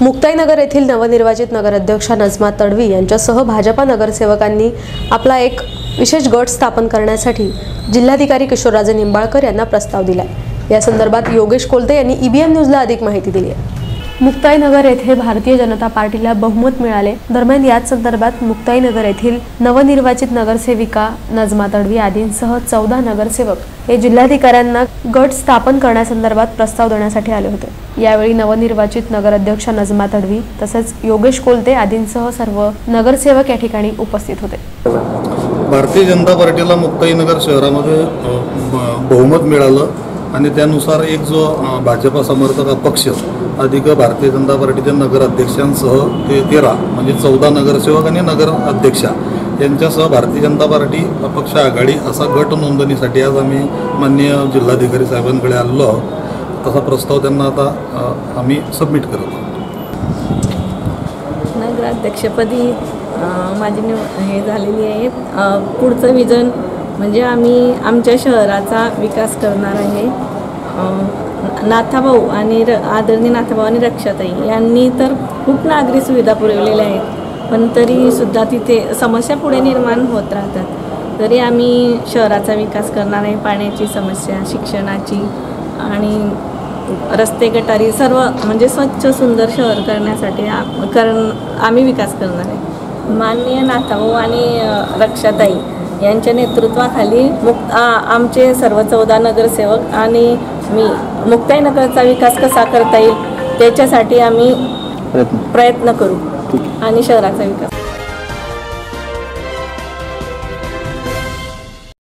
मुक्ताईनगर येथील नवनिर्वाचित नगराध्यक्षा नजमा तडवी यांच्यासह भाजपा नगरसेवकांनी आपला एक विशेष गट स्थापन करण्यासाठी जिल्हाधिकारी किशोरराजे निंबाळकर यांना प्रस्ताव दिला। या संदर्भात योगेश कोलते यांनी ईबीएन न्यूजला अधिक माहिती दिली आहे। मुक्ताईनगर येथे भारतीय जनता पार्टीला बहुमत मिळाले। दरम्यान याच संदर्भात मुक्ताईनगर येथील नवनिर्वाचित नगरसेविका नजमा तडवी आदींसह 14 नगरसेवक हे जिल्हाधिकाऱ्यांना गट स्थापन करण्यासंदर्भात प्रस्ताव देण्यासाठी आले होते। यावेळी नवनिर्वाचित नगराध्यक्षा नजमा तडवी तसेच योगेश कोलते आदींसह सर्व नगरसेवक या ठिकाणी उपस्थित होते। भारतीय जनता पार्टीला मुक्ताईनगर शहरामध्ये बहुमत मिळालं आणि त्यानुसार एक जो भाजपा समर्थक पक्ष अधिक भारतीय जनता पार्टीच्या नगराध्यक्षांसह ते 13 म्हणजे 14 नगरसेवक आणि नगर अध्यक्षा यांच्यासह भारतीय जनता पार्टी अपक्ष आघाडी असा गट नोंदणीसाठी आज आम्ही माननीय जिल्हाधिकारी साहेबांकडे आलेलो आहोत। तसा प्रस्ताव त्यांना आता आम्ही सबमिट करत आहोत। नगराध्यक्षपदी माझी हे झालेली आहे। पुढचं विजन म्हणजे आम्ही आमच्या शहराचा विकास करणार आहे। नाथाभाऊ आणि आदरणीय नाथाभाऊ आणि रक्षाताई यांनी तर खूप नागरी सुविधा पुरवलेल्या आहेत, पण तरीसुद्धा तिथे समस्या पुढे निर्माण होत राहतात। तरी आम्ही शहराचा विकास करणार आहे। पाण्याची समस्या, शिक्षणाची आणि रस्ते गटारी सर्व म्हणजे स्वच्छ सुंदर शहर करण्यासाठी आम्ही विकास करणार आहे। माननीय नाथाभाऊ आणि रक्षाताई यांच्या नेतृत्वाखाली आमचे सर्व 14 नगरसेवक आणि मी मुक्ताईनगरचा विकास कसा करता येईल त्याच्यासाठी आम्ही प्रयत्न करू आणि शहराचा विकास